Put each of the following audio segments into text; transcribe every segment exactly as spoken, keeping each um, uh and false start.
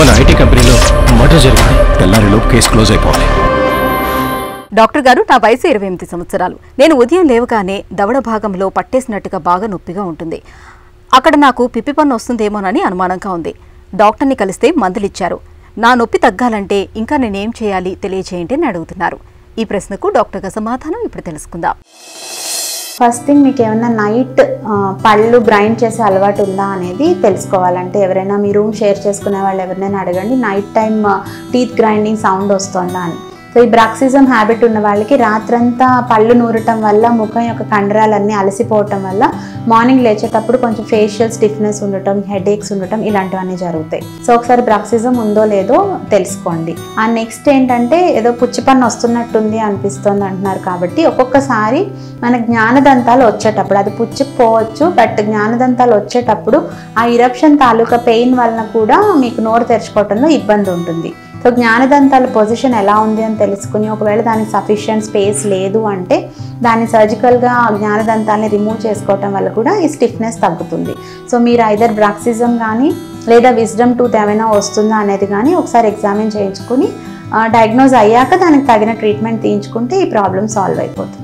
మన ఐటీ కంపెనీలో మర్డర్ జరిగింది. తెల్లారిలోపు కేసు క్లోజ్ అయిపోవాలి. డాక్టర్ గారు, నా వయసు ఇరవై ఎనిమిది సంవత్సరాలు. నేను ఉదయం లేవగానే దవడ భాగంలో పట్టేసినట్టుగా బాగా నొప్పిగా ఉంటుంది. అక్కడ నాకు పిప్పి పన్ను వస్తుందేమోనని అనుమానంగా ఉంది. డాక్టర్ని కలిస్తే మందులిచ్చారు. నా నొప్పి తగ్గాలంటే ఇంకా నేనేం చేయాలి తెలియజేయండి అని అడుగుతున్నారు. ఈ ప్రశ్నకు డాక్టర్ గారి సమాధానం ఇప్పుడు తెలుసుకుందాం. ఫస్ట్ థింగ్, మీకు ఏమైనా నైట్ పళ్ళు గ్రైండ్ చేసే అలవాటు ఉందా అనేది తెలుసుకోవాలంటే ఎవరైనా మీ రూమ్ షేర్ చేసుకునే వాళ్ళు ఎవరినైనా అడగండి, night time teeth grinding sound వస్తుందా అని. సో ఈ బ్రాక్సిజం హ్యాబిట్ ఉన్న వాళ్ళకి రాత్రంతా పళ్ళు నూరటం వల్ల ముఖం యొక్క కండరాలన్నీ అలసిపోవటం వల్ల మార్నింగ్ లేచేటప్పుడు కొంచెం ఫేషియల్ స్టిఫ్నెస్ ఉండటం, హెడేక్స్ ఉండటం ఇలాంటివన్నీ జరుగుతాయి. సో ఒకసారి బ్రాక్సిజం ఉందో లేదో తెలుసుకోండి. ఆ నెక్స్ట్ ఏంటంటే ఏదో పుచ్చిపన్ను వస్తున్నట్టుంది అనిపిస్తుంది అంటున్నారు కాబట్టి ఒక్కొక్కసారి మన జ్ఞానదంతాలు వచ్చేటప్పుడు అది పుచ్చుకుపోవచ్చు, బట్ జ్ఞానదంతాలు వచ్చేటప్పుడు ఆ ఇరప్షన్ తాలూకా పెయిన్ వలన కూడా మీకు నోరు తెరుచుకోవడంలో ఇబ్బంది ఉంటుంది. సో జ్ఞానదంతాల పొజిషన్ ఎలా ఉంది అని తెలుసుకుని ఒకవేళ దానికి సఫిషియంట్ స్పేస్ లేదు అంటే దాన్ని సర్జికల్గా జ్ఞానదంతాలని రిమూవ్ చేసుకోవటం వల్ల కూడా ఈ స్టిఫ్నెస్ తగ్గుతుంది. సో మీరు ఐదర్ బ్రాక్సిజం కానీ లేదా విజ్డమ్ టూత్ ఏమైనా వస్తుందా అనేది కానీ ఒకసారి ఎగ్జామిన్ చేయించుకుని డయాగ్నోజ్ అయ్యాక దానికి తగిన ట్రీట్మెంట్ తీయించుకుంటే ఈ ప్రాబ్లం సాల్వ్ అయిపోతుంది.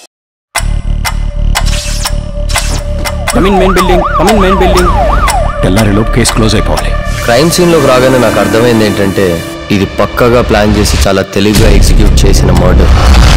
తెల్లారిలోపు కేసు క్లోజ్ అయిపోవాలి. క్రైమ్ సీన్లోకి రాగానే నాకు అర్థమైంది ఏంటంటే ఇది పక్కగా ప్లాన్ చేసి చాలా తెలివిగా ఎగ్జిక్యూట్ చేసిన మర్డర్.